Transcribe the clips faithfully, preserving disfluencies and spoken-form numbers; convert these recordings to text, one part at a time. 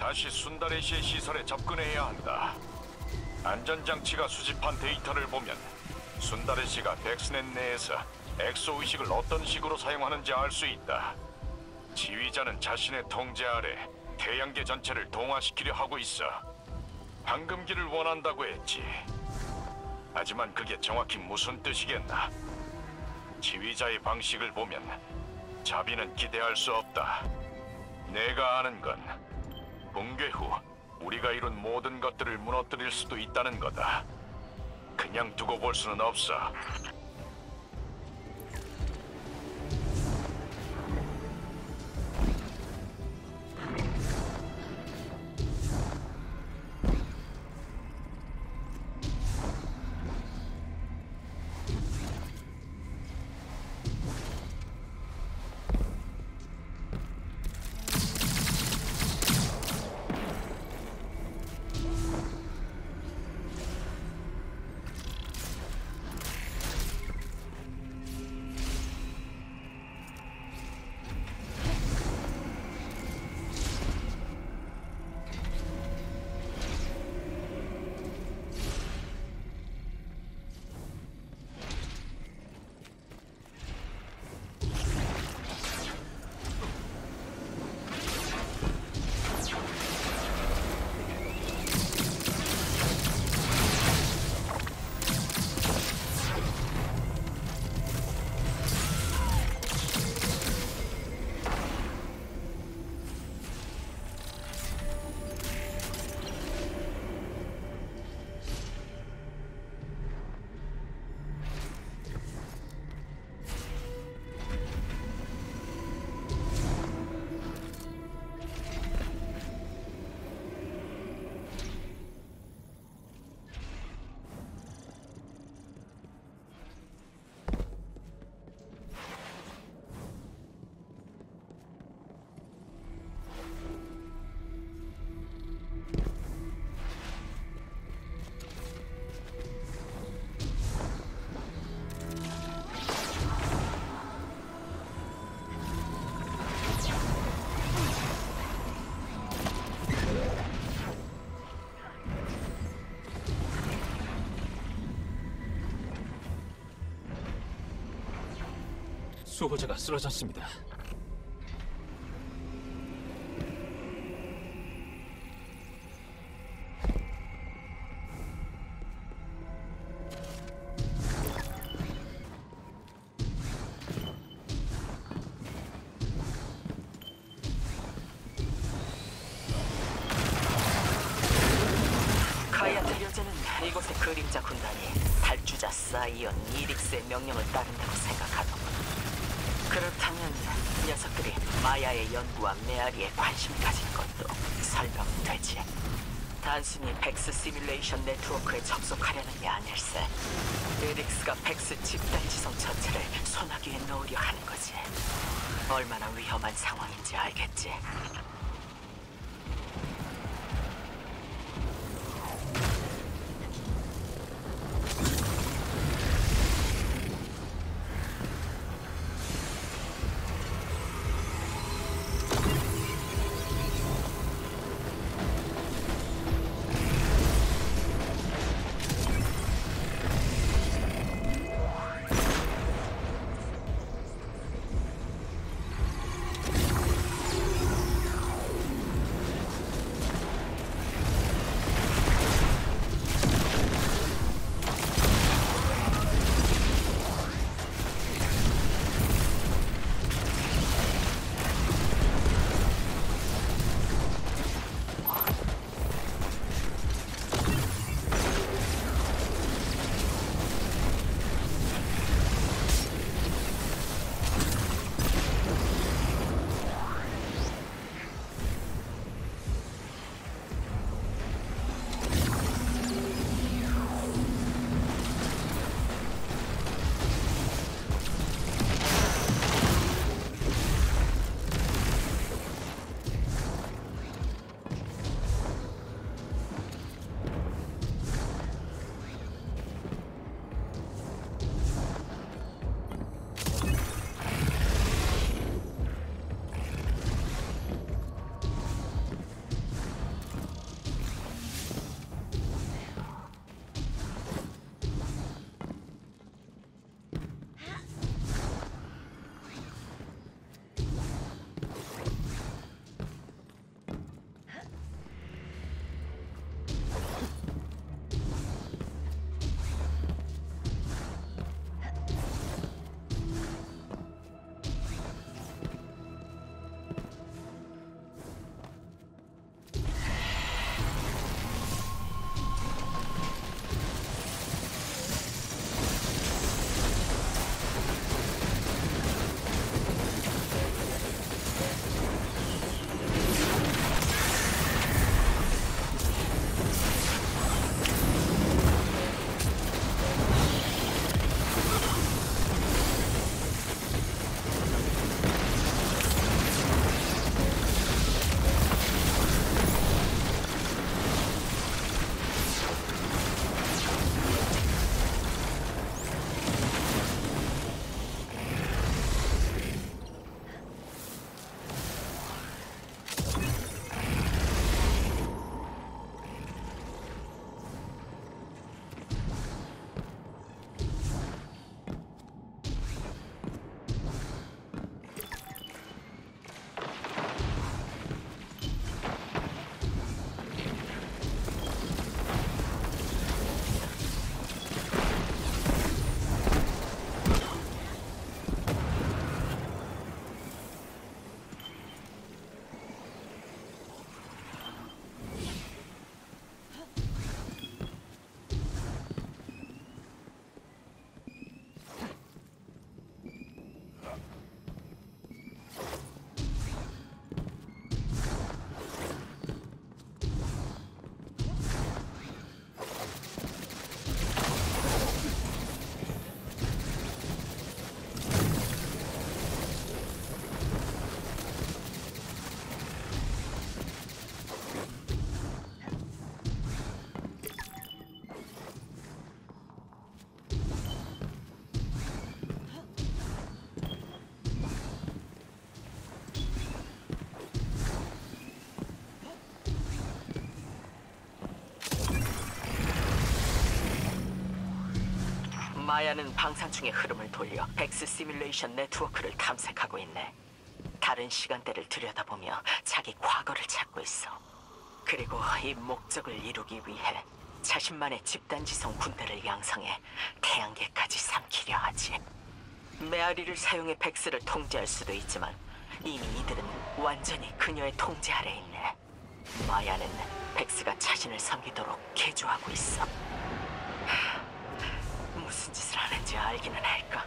다시 순다레시의 시설에 접근해야 한다. 안전장치가 수집한 데이터를 보면 순다레시가 백스넷 내에서 엑소의식을 어떤 식으로 사용하는지 알 수 있다. 지휘자는 자신의 통제 아래 태양계 전체를 동화시키려 하고 있어. 황금기를 원한다고 했지. 하지만 그게 정확히 무슨 뜻이겠나? 지휘자의 방식을 보면 자비는 기대할 수 없다. 내가 아는 건 붕괴 후 우리가 이룬 모든 것들을 무너뜨릴 수도 있다는 거다. 그냥 두고 볼 수는 없어. 수호자가 쓰러졌습니다. 가야트 여자는 이곳의 그림자 군단이 탈주자 사이언 이릭스의 명령을 따른다고 생각하더군. 그렇다면 녀석들이 마야의 연구와 메아리에 관심을 가진 것도 설명되지. 단순히 백스 시뮬레이션 네트워크에 접속하려는 게 아닐세. 이릭스가 백스 집단 지성 전체를 소나기에 넣으려 하는 거지. 얼마나 위험한 상황인지 알겠지. 마야는 방산중의 흐름을 돌려 벡스 시뮬레이션 네트워크를 탐색하고 있네. 다른 시간대를 들여다보며 자기 과거를 찾고 있어. 그리고 이 목적을 이루기 위해 자신만의 집단지성 군대를 양성해 태양계까지 삼키려 하지. 메아리를 사용해 벡스를 통제할 수도 있지만 이미 이들은 완전히 그녀의 통제 아래 있네. 마야는 벡스가 자신을 섬기도록 개조하고 있어. 하, 무슨 짓을 하는지 알기는 할까?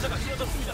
수호자가 쓰러졌습니다.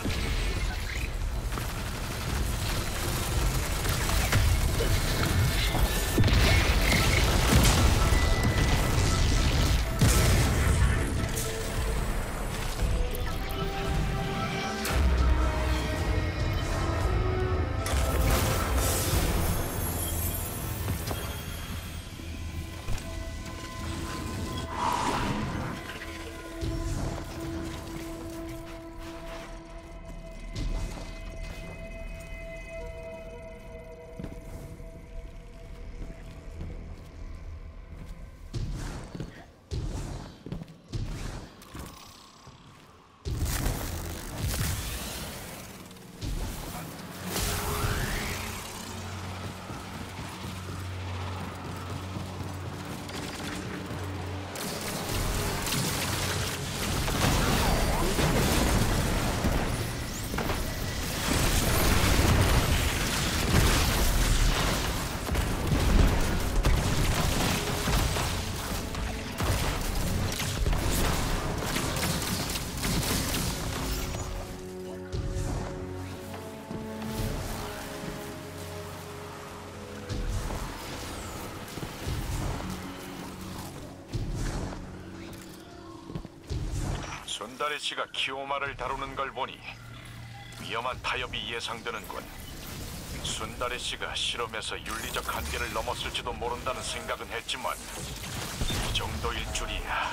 순다리 씨가 키오마를 다루는 걸 보니 위험한 타협이 예상되는군. 순다리 씨가 실험에서 윤리적 한계를 넘었을지도 모른다는 생각은 했지만 이 정도일 줄이야.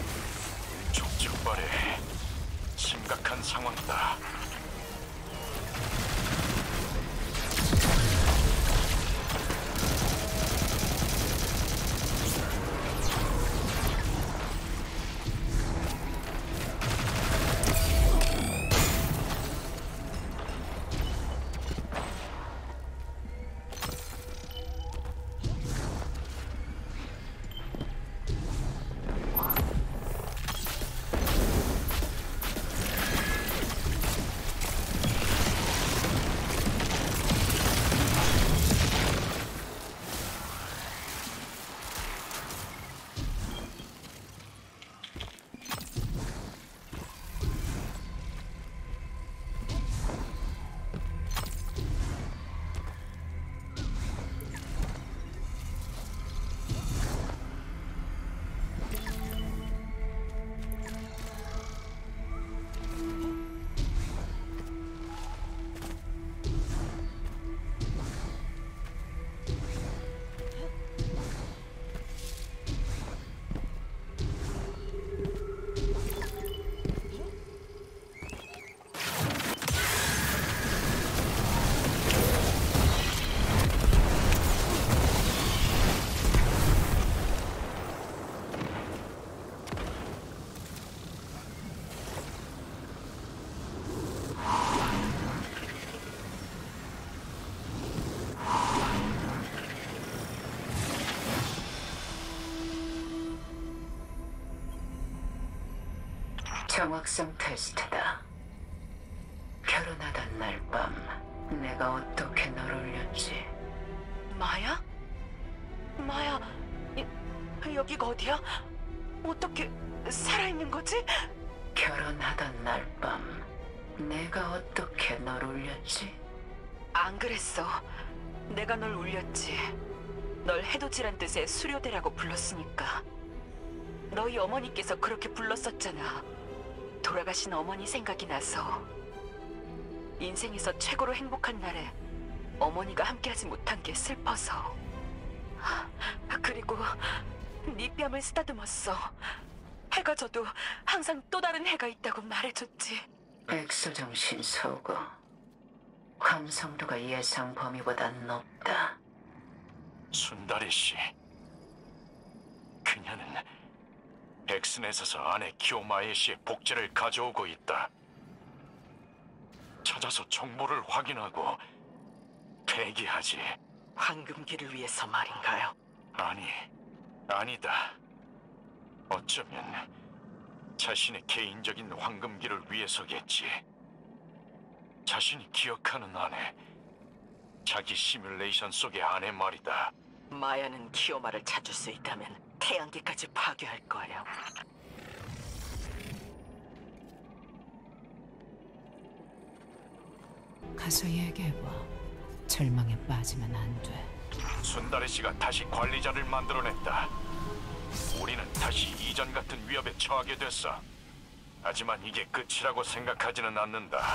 촉즉발해. 심각한 상황이다. 정확성 테스트다. 결혼하던 날 밤 내가 어떻게 널 울렸지? 마야? 마야, 이, 여기가 어디야? 어떻게 살아있는 거지? 결혼하던 날 밤 내가 어떻게 널 울렸지? 안 그랬어. 내가 널 울렸지. 널 해돋이란 뜻의 수료대라고 불렀으니까. 너희 어머니께서 그렇게 불렀었잖아. 돌아가신 어머니 생각이 나서. 인생에서 최고로 행복한 날에 어머니가 함께하지 못한 게 슬퍼서. 그리고 네 뺨을 쓰다듬었어. 해가 져도 항상 또 다른 해가 있다고 말해줬지. 엑소정신 속어. 감성도가 예상 범위보단 높다. 순다리 씨, 그녀는 엑스넷에서 아내 키오마에 씨의 복제를 가져오고 있다. 찾아서 정보를 확인하고 폐기하지. 황금기를 위해서 말인가요? 아니, 아니다. 어쩌면 자신의 개인적인 황금기를 위해서겠지. 자신이 기억하는 아내, 자기 시뮬레이션 속의 아내 말이다. 마야는 키오마를 찾을 수 있다면 태양계까지 파괴할 거예요. 가서 얘기해봐. 절망에 빠지면 안 돼. 순다레 씨가 다시 관리자를 만들어냈다. 우리는 다시 이전 같은 위협에 처하게 됐어. 하지만 이게 끝이라고 생각하지는 않는다.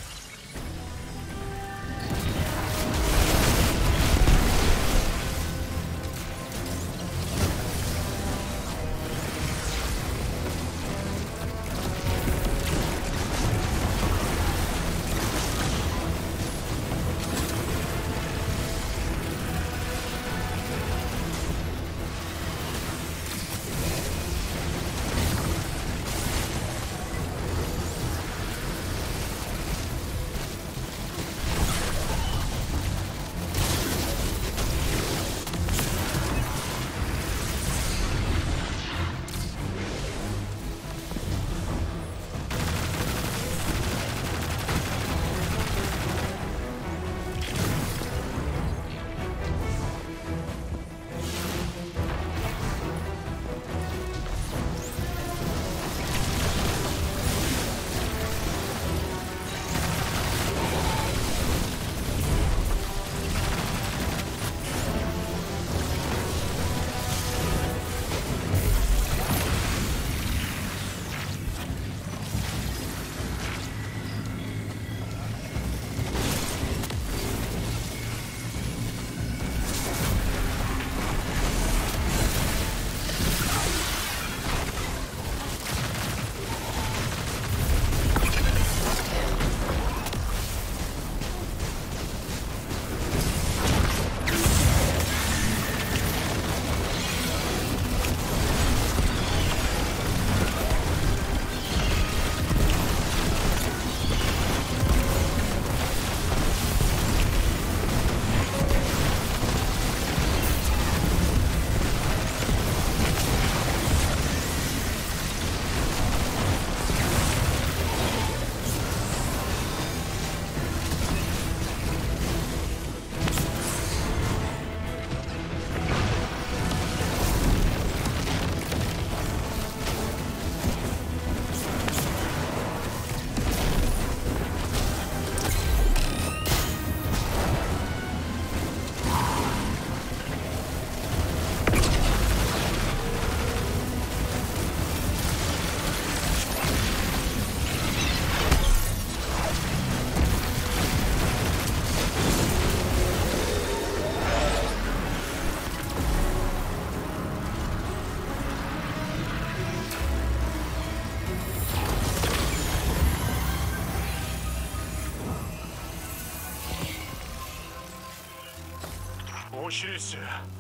오시리스,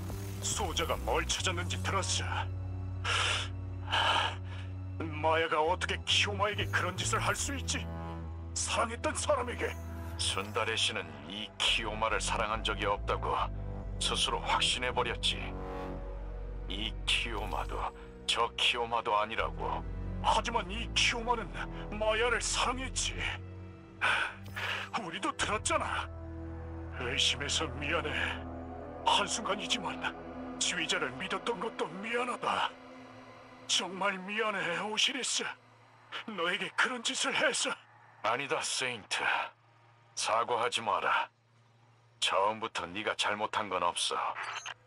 소자가 뭘 찾았는지 들었어. 마야가 어떻게 키오마에게 그런 짓을 할 수 있지? 사랑했던 사람에게. 순다레 씨는 이 키오마를 사랑한 적이 없다고 스스로 확신해버렸지. 이 키오마도 저 키오마도 아니라고. 하지만 이 키오마는 마야를 사랑했지. 우리도 들었잖아. 의심해서 미안해. 한순간이지만 지휘자를 믿었던 것도 미안하다. 정말 미안해, 오시리스. 너에게 그런 짓을 해서. 아니다, 세인트. 사과하지 마라. 처음부터 네가 잘못한 건 없어.